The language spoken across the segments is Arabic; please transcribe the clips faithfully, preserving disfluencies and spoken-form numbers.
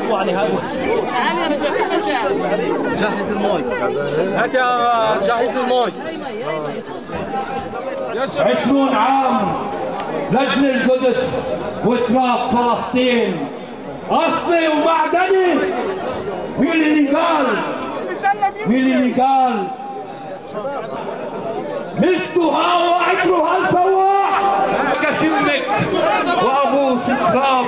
يطلع لي هذا. جهز الماي. هات يا جهز الماي. عشرون عام لأجل القدس وتراب فلسطين أصلي ومعدني. مين اللي قال؟ مين اللي قال؟ مستوها وعبرها الفواح كشمك وابوس التراب.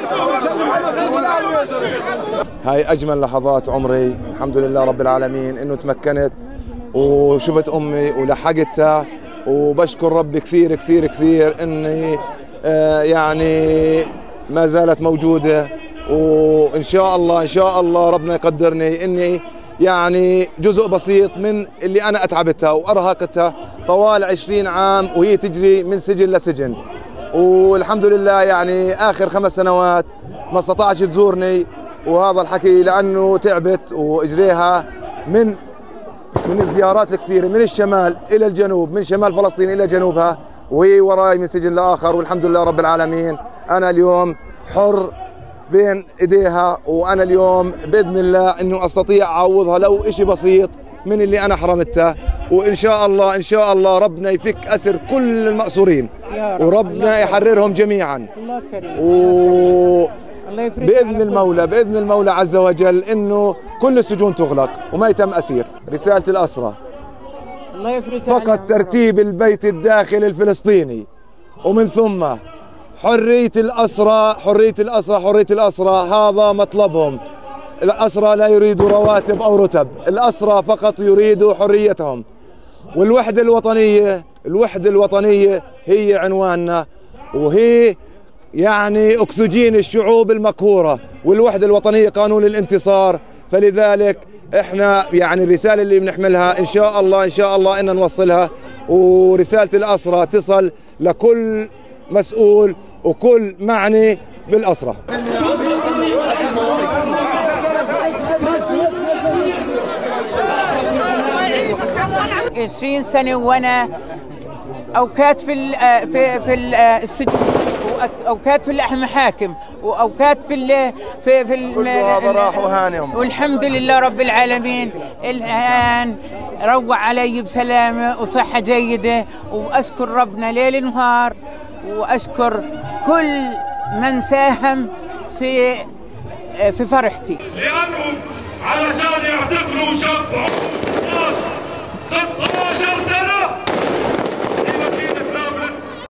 هاي اجمل لحظات عمري، الحمد لله رب العالمين انه تمكنت وشفت امي ولحقتها، وبشكر ربي كثير كثير كثير اني آه يعني ما زالت موجوده، وان شاء الله ان شاء الله ربنا يقدرني اني يعني جزء بسيط من اللي أنا أتعبتها وأرهقتها طوال عشرين عام وهي تجري من سجن لسجن. والحمد لله يعني آخر خمس سنوات ما استطاعش تزورني، وهذا الحكي لأنه تعبت وإجريها من من الزيارات الكثيرة من الشمال إلى الجنوب، من شمال فلسطين إلى جنوبها، وهي وراي من سجن لآخر. والحمد لله رب العالمين أنا اليوم حر بين ايديها، وانا اليوم باذن الله انه استطيع اعوضها لو اشي بسيط من اللي انا حرمتها. وان شاء الله ان شاء الله ربنا يفك اسر كل المأسورين وربنا يحررهم جميعا. و باذن المولى باذن المولى عز وجل انه كل السجون تغلق وما يتم اسير. رسالة الاسرى فقط ترتيب البيت الداخلي الفلسطيني، ومن ثم حرية الأسرى حرية الأسرى حرية الأسرى هذا مطلبهم. الأسرى لا يريدوا رواتب أو رتب، الأسرى فقط يريدوا حريتهم. والوحدة الوطنية الوحدة الوطنية هي عنواننا، وهي يعني أكسجين الشعوب المقهورة، والوحدة الوطنية قانون الانتصار. فلذلك احنا يعني الرسالة اللي بنحملها إن شاء الله إن شاء الله إن نوصلها، ورسالة الأسرى تصل لكل مسؤول وكل معني بالأسرى. عشرين سنة وأنا أوقات في في في السجن، وأوقات في المحاكم، وأوقات في ال في في ال والحمد لله رب العالمين الآن روع علي بسلامة وصحة جيدة. وأشكر ربنا ليل نهار، وأشكر كل من ساهم في في فرحتي. لأنهم علشان يعتقلوا ويشفعوا